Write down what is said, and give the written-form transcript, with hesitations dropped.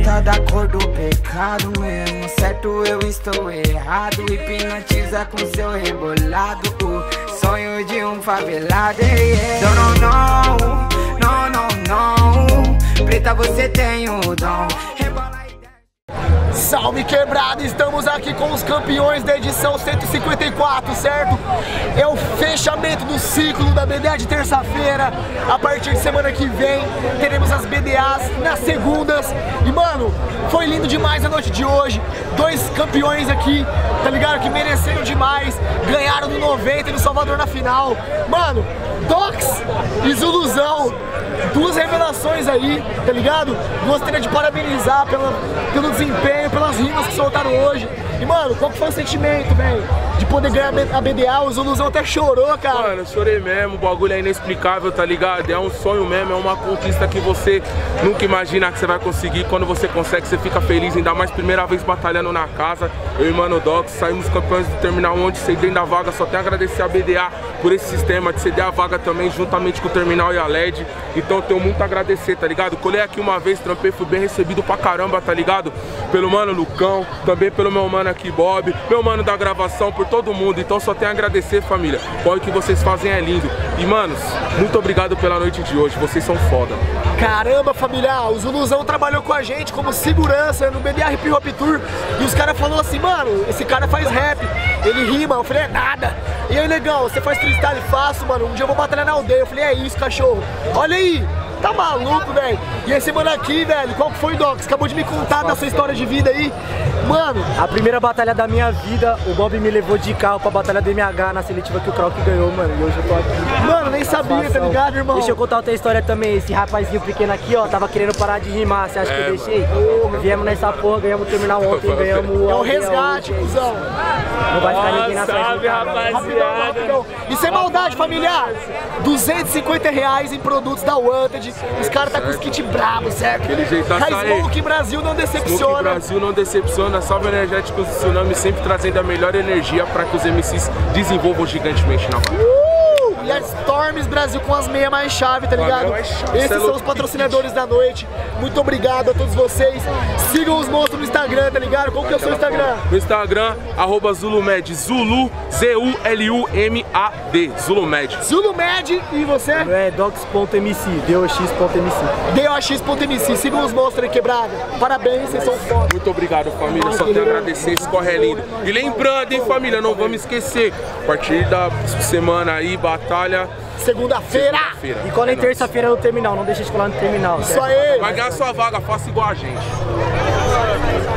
preta da cor do pecado mesmo. Certo, eu estou errado. Hipnotiza com seu rebolado o sonho de um favelado. Não, não, não, não. Preta, você tem o dom. Salve quebrada, estamos aqui com os campeões da edição 154, certo? É o fechamento do ciclo da BDA de terça-feira. A partir de semana que vem teremos as BDAs nas segundas. E mano, foi lindo demais a noite de hoje. Dois campeões aqui, tá ligado? Que mereceram demais. Ganharam no 90 e no Salvador na final. Mano, Dox e Zuluzão, duas revelações aí, tá ligado? Gostaria de parabenizar pelo desempenho, pelas rimas que soltaram hoje. E mano, qual que foi o sentimento, velho? De poder ganhar a BDA, o Zuluzão até chorou, cara. Mano, eu chorei mesmo, o bagulho é inexplicável, tá ligado? É um sonho mesmo, é uma conquista que você nunca imagina que você vai conseguir. Quando você consegue, você fica feliz, ainda mais primeira vez batalhando na casa. Eu e Mano Dox saímos campeões do Terminal onde cedendo da vaga. Só tenho a agradecer a BDA por esse sistema de ceder a vaga também, juntamente com o Terminal e a LED. Então eu tenho muito a agradecer, tá ligado? Colei aqui uma vez, trampei, fui bem recebido pra caramba, tá ligado? Pelo mano Lucão, também pelo meu mano aqui Bob, meu mano da gravação, por todo mundo. Então só tenho a agradecer, família. O que vocês fazem é lindo. E manos, muito obrigado pela noite de hoje, vocês são foda. Caramba, família, o Zuluzão trabalhou com a gente como segurança no BDA Hip Hop Tour. E os caras falaram assim, mano, esse cara faz rap, ele rima. Eu falei, é nada. E aí, legal, você faz freestyle? Faço, mano. Um dia eu vou batalhar na aldeia. Eu falei, é isso, cachorro. Olha aí. Tá maluco, velho? E esse mano aqui, velho, qual que foi, Dox? Acabou de me contar da sua história de vida aí. Mano, a primeira batalha da minha vida, o Bob me levou de carro pra batalha do MH na seletiva que o Krauk ganhou, mano. E hoje eu tô aqui. Mano, nem sabia, tá ligado, irmão? Deixa eu contar outra história também. Esse rapazinho pequeno aqui, ó, tava querendo parar de rimar. Você acha que eu deixei? Viemos nessa porra, ganhamos o terminal ontem, ganhamos... É um resgate, cuzão. Não vai ficar ninguém na frente. Salve, rapaziada. E sem maldade, familiar, R$250 em produtos da Wanted. Os caras tá com os kits bravos, certo? Aquele jeito tá saindo. Smoke Brasil não decepciona. Smoke Brasil não decepciona. Salve Energéticos do Tsunami, sempre trazendo a melhor energia para que os MCs desenvolvam gigantemente na banda. E a Storms Brasil com as meias mais chave, tá ligado? Esses são os patrocinadores da noite. Muito obrigado a todos vocês. Sigam os monstros no Instagram, tá ligado? Qual que é o seu Instagram? No Instagram, @ZuluMad. Zulu, Z-U-L-U-M-A-D. ZuluMad. ZuluMad. E você? É dox.mc, dox.mc. dox.mc. Sigam os monstros aí, quebrada. Parabéns, vocês são foda. Muito obrigado, família. Só tenho a agradecer, esse corre é lindo. E lembrando, hein, família, não vamos esquecer. A partir da semana aí, batalha. Segunda-feira. E quando é terça-feira no terminal, não deixa de colar no terminal. Isso aí. Vai ganhar sua vaga, faça igual a gente.